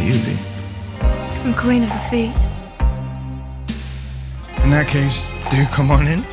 you be? I'm queen of the feast. In that case, do come on in.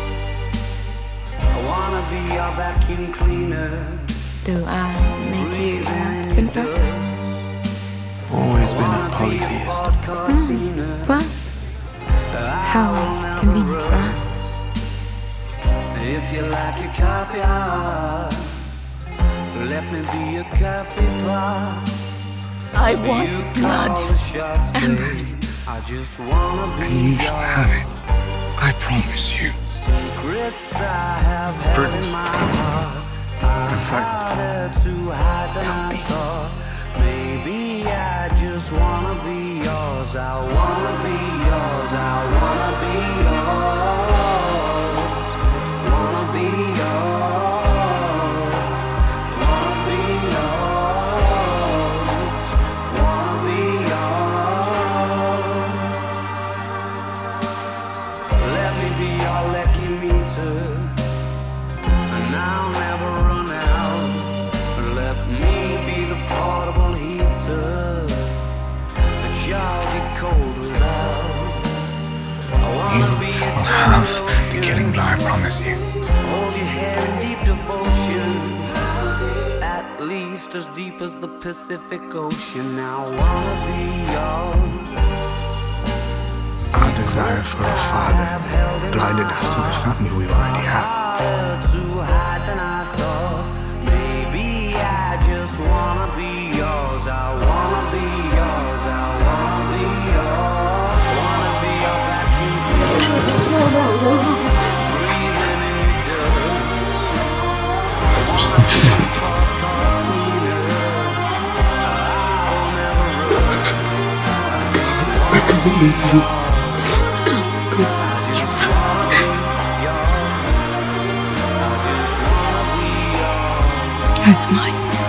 I wanna be your vacuum cleaner. Do I make you want to confess? Always been a polytheist. Well, how convenient for us. If you like your coffee hot, let me be a coffee pot. I want blood, Ambrose. I just wanna be And you shall have it. I promise you. secrets I have held in my heart. In fact, Harder to hide than I thought. Maybe I just wanna be yours. I wanna be yours. I wanna be yours. Wanna be yours. Wanna be yours. Wanna be yours. Let me be your lucky meter, and I'll never run out. Let me be the portable heater that y'all get cold without. I wanna be a will have the killing blow, I promise you. hold your hand in deep devotion, at least as deep as the Pacific Ocean. I wanna be yours. Our desire for a father blinded us to the family we already have. Harder to hide than I thought. Maybe I just wanna be yours. I wanna be yours. I wanna be yours. Wanna be your vacuum cleaner. Breathing in your dirt. Wanna be your Cortina. I'll never run. I just wanna be yours. Yours are mine.